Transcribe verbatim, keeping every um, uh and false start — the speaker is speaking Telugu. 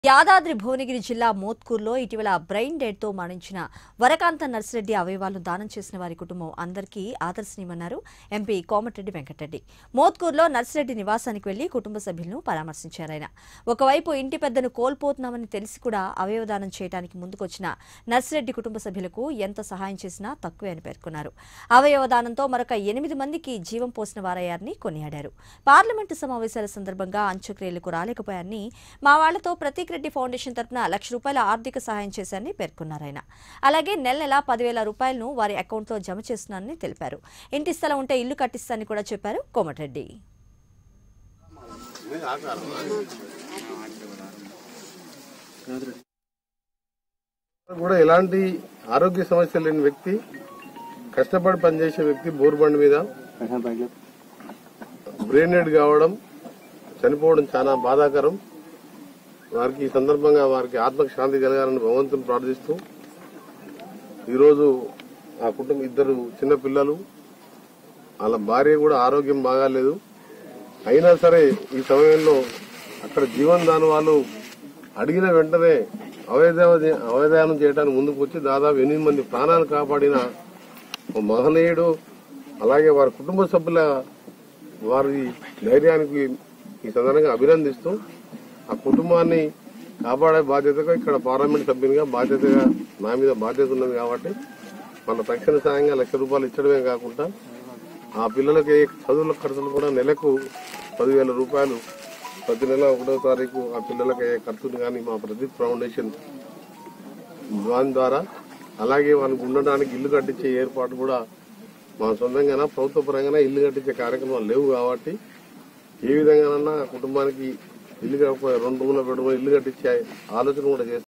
యాదాద్రి భువనగిరి జిల్లా మోత్కూరులో ఇటీవల బ్రెయిన్ డెడ్ తో మరణించిన వరకాంత నర్సిరెడ్డి అవయవాలను దానం చేసిన వారి కుటుంబం అందరికీ ఆదర్శనీయమన్నారు ఎంపీ కోమటిరెడ్డి వెంకటరెడ్డి. మోత్కూరులో నర్సిరెడ్డి నివాసానికి వెళ్లి కుటుంబ సభ్యులను పరామర్శించారాయన. ఒకవైపు ఇంటి పెద్దను కోల్పోతున్నామని తెలిసి కూడా అవయవదానం చేయడానికి ముందుకొచ్చిన నర్సిరెడ్డి కుటుంబ సభ్యులకు ఎంత సహాయం చేసినా తక్కువే అని పేర్కొన్నారు. అవయవదానంతో మరొక ఎనిమిది మందికి జీవం పోసిన వారయ్యారని కొనియాడారు. పార్లమెంటు సమావేశాల సందర్భంగా అంత్యక్రియలకు రాలేకపోయారని మా వాళ్లతో ప్రతి రెడ్డి ఫౌండేషన్ తరపున లక్ష రూపాయల ఆర్థిక సహాయం చేశారని పేర్కొన్నారాయన. అలాగే నెల నెల పదివేల రూపాయలను వారి అకౌంట్లో జమ చేస్తున్నారని తెలిపారు. ఇంటి స్థలం ఉంటే ఇల్లు కట్టిస్తారని కూడా చెప్పారు కోమటిరెడ్డి. కూడా ఎలాంటి ఆరోగ్య సమస్యలు లేని వ్యక్తి, కష్టపడి పనిచేసే వ్యక్తి బోర్బండ్ మీద బ్రెయిన్ డెడ్ కావడం, చనిపోవడం చాలా బాధాకరం. వారికి ఈ సందర్భంగా వారికి ఆత్మకు శాంతి కలగాలని భగవంతుని ప్రార్థిస్తూ ఈరోజు ఆ కుటుంబం ఇద్దరు చిన్న పిల్లలు, వాళ్ళ భార్య కూడా ఆరోగ్యం బాగాలేదు. అయినా సరే ఈ సమయంలో అక్కడ జీవన్ దాని వాళ్ళు అడిగిన వెంటనే అవయదానం చేయడానికి ముందుకు వచ్చి దాదాపు ఎనిమిది మంది ప్రాణాలు కాపాడిన మహనీయుడు. అలాగే వారి కుటుంబ సభ్యుల వారి ధైర్యానికి ఈ సందర్భంగా అభినందిస్తూ ఆ కుటుంబాన్ని కాపాడే బాధ్యతగా ఇక్కడ పార్లమెంట్ సభ్యునిగా బాధ్యతగా నా మీద బాధ్యత ఉన్నది కాబట్టి మన తక్షణ సాయంగా లక్ష రూపాయలు ఇచ్చడమే కాకుండా ఆ పిల్లలకి చదువుల ఖర్చులు కూడా నెలకు పదివేల రూపాయలు ప్రతి నెల ఒకటో తారీఖు ఆ పిల్లలకి అయ్యే ఖర్చులు కానీ మా ప్రదీప్ ఫౌండేషన్ దాని ద్వారా, అలాగే వాళ్ళకి ఉండడానికి ఇల్లు కట్టించే ఏర్పాటు కూడా మా సొంతంగా ప్రభుత్వ పరంగా ఇల్లు కట్టించే కార్యక్రమాలు లేవు కాబట్టి ఏ విధంగానన్నా కుటుంబానికి ఇల్లు కాకపోతే రెండు రూముల బెడ్రూమ్ ఇల్లు కట్టించే ఆలోచన కూడా చేస్తాం.